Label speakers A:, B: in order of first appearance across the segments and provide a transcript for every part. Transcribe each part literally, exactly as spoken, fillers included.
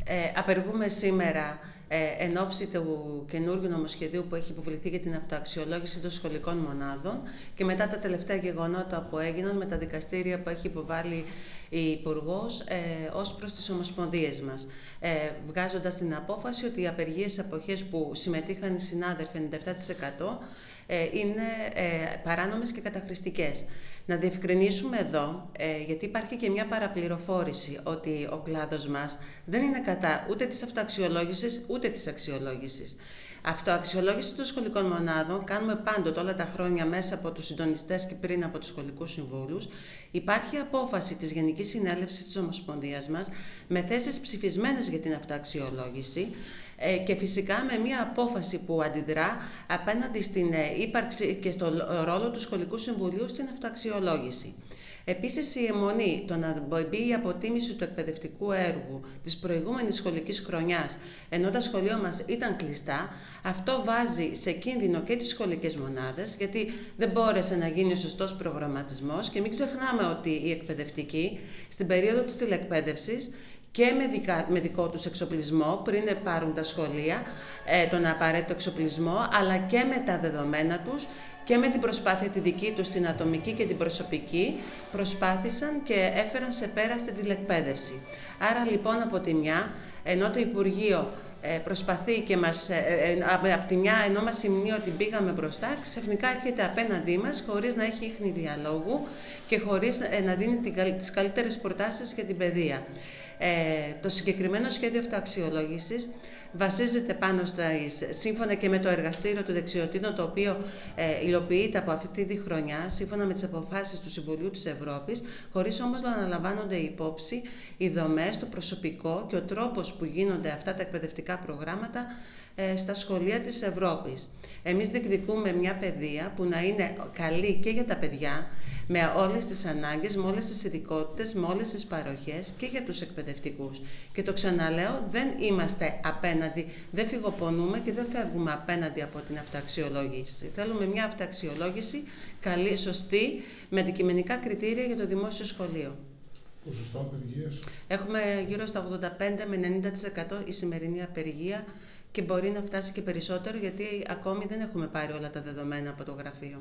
A: Ε, απεργούμε σήμερα ε, εν ώψη του καινούργιου νομοσχεδίου που έχει υποβληθεί για την αυτοαξιολόγηση των σχολικών μονάδων και μετά τα τελευταία γεγονότα που έγιναν με τα δικαστήρια που έχει υποβάλει η Υπουργός ε, ως προς τις ομοσπονδίες μας, ε, βγάζοντας την απόφαση ότι οι απεργίες αποχές που συμμετείχαν οι συνάδελφοι ενενήντα επτά τοις εκατό ε, είναι ε, παράνομες και καταχρηστικές. Να διευκρινίσουμε εδώ, ε, γιατί υπάρχει και μια παραπληροφόρηση, ότι ο κλάδος μας δεν είναι κατά ούτε της αυτοαξιολόγησης ούτε της αξιολόγησης. Αυτοαξιολόγηση των σχολικών μονάδων κάνουμε πάντοτε όλα τα χρόνια μέσα από τους συντονιστές και πριν από τους σχολικούς συμβούλους. Υπάρχει απόφαση της Γενικής Συνέλευσης της Ομοσπονδίας μας με θέσεις ψηφισμένες για την αυτοαξιολόγηση και φυσικά με μια απόφαση που αντιδρά απέναντι στην ύπαρξη και στο ρόλο του Σχολικού Συμβουλίου στην αυτοαξιολόγηση. Επίσης, η αιμονή, το να μπει η αποτίμηση του εκπαιδευτικού έργου της προηγούμενης σχολικής χρονιάς, ενώ τα σχολεία μας ήταν κλειστά, αυτό βάζει σε κίνδυνο και τις σχολικές μονάδες, γιατί δεν μπόρεσε να γίνει ο σωστός προγραμματισμός και μην ξεχνάμε ότι οι εκπαιδευτικοί στην περίοδο της τηλεκπαίδευσης και με, δικα, με δικό τους εξοπλισμό, πριν πάρουν τα σχολεία, ε, τον απαραίτητο εξοπλισμό, αλλά και με τα δεδομένα τους και με την προσπάθεια τη δική τους, την ατομική και την προσωπική, προσπάθησαν και έφεραν σε πέρα στην τηλεκπαίδευση. Άρα λοιπόν από τη μια, ενώ το Υπουργείο ε, προσπαθεί και μας, ε, ε, από τη μια, ενώ μας σημαίνει ότι πήγαμε μπροστά, ξαφνικά έρχεται απέναντί μας χωρίς να έχει ίχνη διαλόγου και χωρίς ε, να δίνει την, τις καλύτερες προτάσεις για την παιδεία. Ε, το συγκεκριμένο σχέδιο αυτοαξιολόγησης βασίζεται πάνω στα, σύμφωνα και με το εργαστήριο του δεξιοτήτων, το οποίο ε, υλοποιείται από αυτή τη χρονιά, σύμφωνα με τις αποφάσεις του Συμβουλίου της Ευρώπης, χωρίς όμως να αναλαμβάνονται υπόψη οι δομές, το προσωπικό και ο τρόπος που γίνονται αυτά τα εκπαιδευτικά προγράμματα ε, στα σχολεία της Ευρώπης. Εμείς διεκδικούμε μια παιδεία που να είναι καλή και για τα παιδιά, με όλες τις ανάγκες, με όλες τις ειδικότητες, με όλες τις παροχές και για τους εκπαιδευτικούς. Και το ξαναλέω, δεν είμαστε απέναντι, δεν φυγοπονούμε και δεν φεύγουμε απέναντι από την αυτοαξιολόγηση. Θέλουμε μια αυτοαξιολόγηση καλή, σωστή, με αντικειμενικά κριτήρια για το δημόσιο σχολείο.
B: Ποσοστό απεργίας?
A: Έχουμε γύρω στα ογδόντα πέντε με ενενήντα τοις εκατό η σημερινή απεργία και μπορεί να φτάσει και περισσότερο, γιατί ακόμη δεν έχουμε πάρει όλα τα δεδομένα από το γραφείο.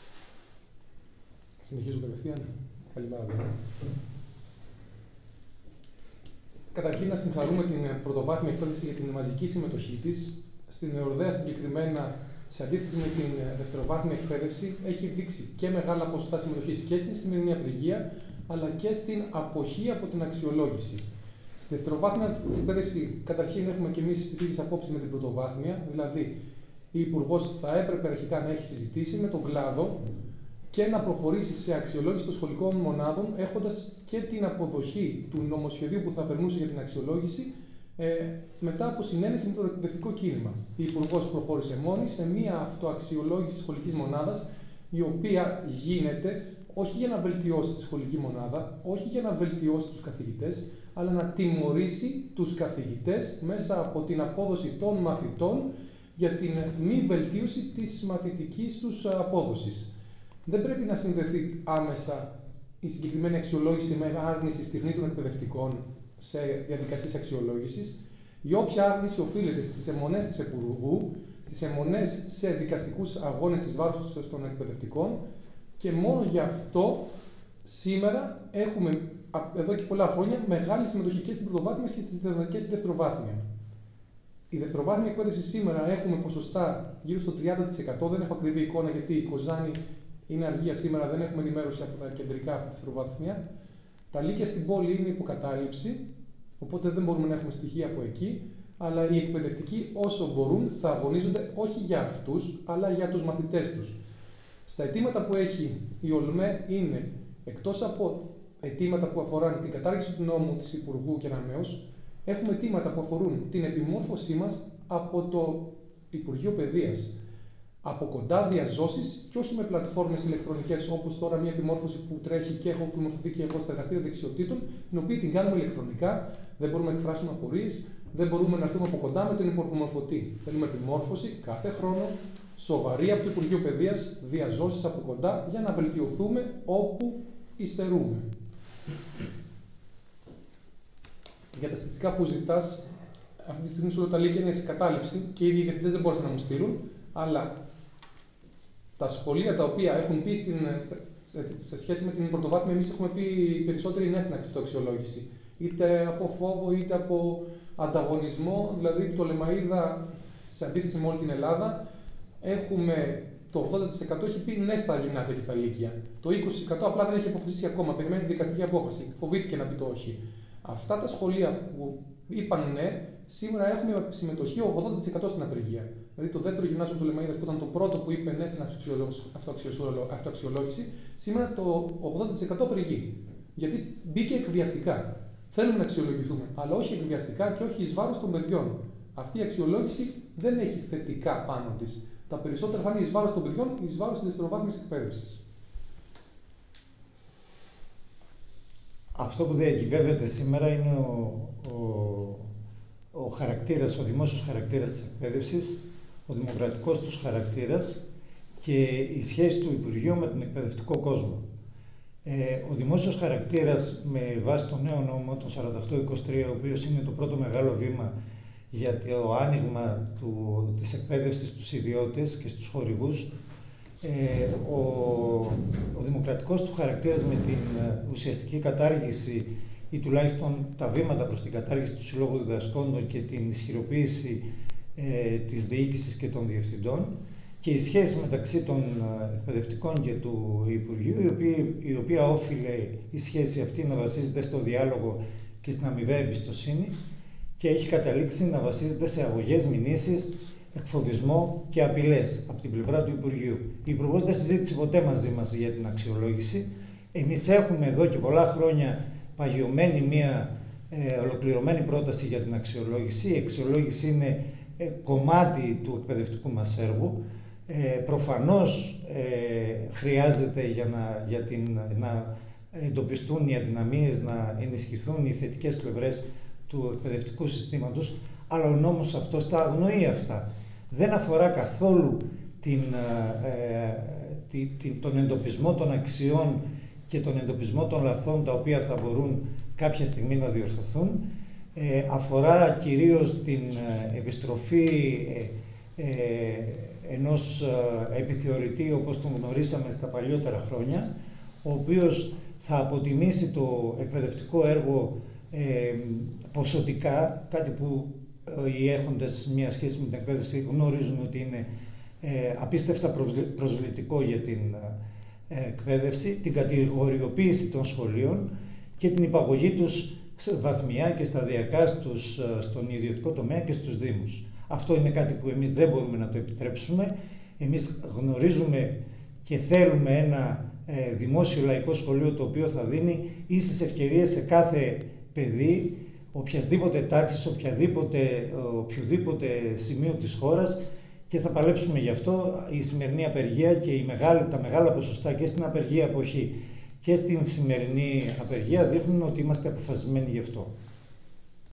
C: Συνεχίζω κατευθείαν. Καλημέρα. Καταρχήν, να συγχαρούμε την πρωτοβάθμια εκπαίδευση για την μαζική συμμετοχή της. Στην Εορδαία συγκεκριμένα, σε αντίθεση με την δευτεροβάθμια εκπαίδευση, έχει δείξει και μεγάλα ποσοστά συμμετοχής και στην σημερινή απεργία, αλλά και στην αποχή από την αξιολόγηση. Στη δευτεροβάθμια εκπαίδευση, καταρχήν, έχουμε και εμείς τις ίδιες απόψεις με την πρωτοβάθμια, δηλαδή η Υπουργός θα έπρεπε αρχικά να έχει συζητήσει με τον κλάδο και να προχωρήσει σε αξιολόγηση των σχολικών μονάδων, έχοντας και την αποδοχή του νομοσχεδίου που θα περνούσε για την αξιολόγηση ε, μετά από συνένεση με το εκπαιδευτικό κίνημα. Η Υπουργός προχώρησε μόνη σε μία αυτοαξιολόγηση της σχολικής μονάδας, η οποία γίνεται όχι για να βελτιώσει τη σχολική μονάδα, όχι για να βελτιώσει τους καθηγητές, αλλά να τιμωρήσει τους καθηγητές μέσα από την απόδοση των μαθητών για την μη βελτίωση της μαθητικής τους απόδοσης. Δεν πρέπει να συνδεθεί άμεσα η συγκεκριμένη αξιολόγηση με άρνηση στη τεχνή των εκπαιδευτικών σε διαδικασίες αξιολόγησης. Η όποια άρνηση οφείλεται στις αιμονές της Υπουργού, στις αιμονές σε δικαστικούς αγώνες εις βάρος των εκπαιδευτικών, και μόνο γι' αυτό σήμερα έχουμε εδώ και πολλά χρόνια μεγάλη συμμετοχή και στην πρωτοβάθμια και στη δευτεροβάθμια. Η δευτεροβάθμια εκπαίδευση σήμερα έχουμε ποσοστά γύρω στο τριάντα τοις εκατό, δεν έχω ακριβή εικόνα γιατί η Κοζάνη είναι αργία σήμερα, δεν έχουμε ενημέρωση από τα κεντρικά, από τη δευτεροβάθμια. Τα λύκεια στην πόλη είναι υποκατάληψη, οπότε δεν μπορούμε να έχουμε στοιχεία από εκεί, αλλά οι εκπαιδευτικοί όσο μπορούν θα αγωνίζονται όχι για αυτούς, αλλά για τους μαθητές τους. Στα αιτήματα που έχει η ΟΛΜΕ είναι, εκτός από αιτήματα που αφορούν την κατάργηση του νόμου της Υπουργού Κεραμέως, έχουμε αιτήματα που αφορούν την επιμόρφωσή μας από το Υπουργείο Παιδείας. Από κοντά διαζώσεις και όχι με πλατφόρμες ηλεκτρονικές, όπως τώρα μια επιμόρφωση που τρέχει και έχω επιμορφωθεί και εγώ στα εργαστήρια δεξιοτήτων, την οποία την κάνουμε ηλεκτρονικά, δεν μπορούμε να εκφράσουμε απορίες, δεν μπορούμε να έρθουμε από κοντά με τον υπομορφωτή. Θέλουμε επιμόρφωση κάθε χρόνο, σοβαρή από το Υπουργείο Παιδείας, διαζώσεις από κοντά, για να βελτιωθούμε όπου υστερούμε. Για τα στατιστικά που ζητάς, αυτή τη στιγμή σου λέω τα λύκεια είναι σε κατάληψη και οι ίδιοι οι διευθυντές δεν μπόρεσαν να μου στείλουν, αλλά τα σχολεία τα οποία έχουν πει στην, σε σχέση με την πρωτοβάθμια, εμείς έχουμε πει περισσότεροι ναι στην αυτοαξιολόγηση. Είτε από φόβο, είτε από ανταγωνισμό. Δηλαδή, το Λεμαΐδα, σε αντίθεση με όλη την Ελλάδα, έχουμε το ογδόντα τοις εκατό έχει πει ναι στα γυμνάσια και στα λύκεια. Το είκοσι τοις εκατό απλά δεν έχει αποφασίσει ακόμα. Περιμένει τη δικαστική απόφαση. Φοβήθηκε να πει το όχι. Αυτά τα σχολεία που είπαν ναι, σήμερα έχουμε συμμετοχή ογδόντα τοις εκατό στην απεργία. Δηλαδή, το δεύτερο γυμνάσιο του Λεμαΐδας, που ήταν το πρώτο που είπε ναι στην αυτοαξιολόγηση, σήμερα το ογδόντα τοις εκατό απεργεί. Γιατί μπήκε εκβιαστικά. Θέλουμε να αξιολογηθούμε, αλλά όχι εκβιαστικά και όχι εις βάρος των παιδιών. Αυτή η αξιολόγηση δεν έχει θετικά πάνω της. Τα περισσότερα θα είναι εις βάρος των παιδιών, εις βάρος της δευτεροβάθμιας εκπαίδευσης.
D: Αυτό που διακυβεύεται σήμερα είναι ο, ο, ο χαρακτήρας, ο δημόσιος χαρακτήρας της εκπαίδευσης, ο δημοκρατικός τους χαρακτήρας και η σχέση του Υπουργείου με τον εκπαιδευτικό κόσμο. Ε, ο δημόσιος χαρακτήρας με βάση τον νέο νόμο, τον σαράντα οκτώ είκοσι τρία, ο οποίος είναι το πρώτο μεγάλο βήμα για το άνοιγμα του, της εκπαίδευσης στους ιδιώτες και στους χορηγούς, ε, ο, ο δημοκρατικός του χαρακτήρας με την ουσιαστική κατάργηση ή τουλάχιστον τα βήματα προς την κατάργηση του Συλλόγου Διδασκόντων και την ισχυροποίηση ε, της διοίκησης και των διευθυντών, και η σχέση μεταξύ των εκπαιδευτικών και του Υπουργείου, η οποία, η οποία όφιλε η σχέση αυτή να βασίζεται στο διάλογο και στην αμοιβαία εμπιστοσύνη και έχει καταλήξει να βασίζεται σε αγωγές, μηνύσεις, εκφοβισμό και απειλές από την πλευρά του Υπουργείου. Η Υπουργός δεν συζήτησε ποτέ μαζί μας για την αξιολόγηση. Εμείς έχουμε εδώ και πολλά χρόνια παγιωμένη μία ε, ολοκληρωμένη πρόταση για την αξιολόγηση. Η αξιολόγηση είναι ε, κομμάτι του εκπαιδευτικού μας έργου. Ε, προφανώς ε, χρειάζεται για, να, για την, να εντοπιστούν οι αδυναμίες, να ενισχυθούν οι θετικές πλευρές του εκπαιδευτικού συστήματος, αλλά ο νόμος αυτός τα αγνοεί αυτά. Δεν αφορά καθόλου την, ε, τη, την, τον εντοπισμό των αξιών και τον εντοπισμό των λαθών τα οποία θα μπορούν κάποια στιγμή να διορθωθούν. Ε, αφορά κυρίως την ε, επιστροφή ε, ε, ενός ε, επιθεωρητή όπως τον γνωρίσαμε στα παλιότερα χρόνια, ο οποίος θα αποτιμήσει το εκπαιδευτικό έργο ε, ποσοτικά, κάτι που οι έχοντες μια σχέση με την εκπαίδευση γνωρίζουν ότι είναι ε, απίστευτα προσβλητικό για την ε, εκπαίδευση, την κατηγοριοποίηση των σχολείων και την υπαγωγή τους βαθμιά και σταδιακά στους, στον ιδιωτικό τομέα και στους Δήμους. Αυτό είναι κάτι που εμείς δεν μπορούμε να το επιτρέψουμε. Εμείς γνωρίζουμε και θέλουμε ένα ε, δημόσιο λαϊκό σχολείο το οποίο θα δίνει ίσες ευκαιρίες σε κάθε παιδί, οποιασδήποτε τάξης, οποιαδήποτε, οποιοδήποτε σημείο της χώρας, και θα παλέψουμε γι' αυτό. Η σημερινή απεργία και η μεγάλη, τα μεγάλα ποσοστά και στην απεργία αποχή και στην σημερινή απεργία δείχνουν ότι είμαστε αποφασισμένοι γι' αυτό.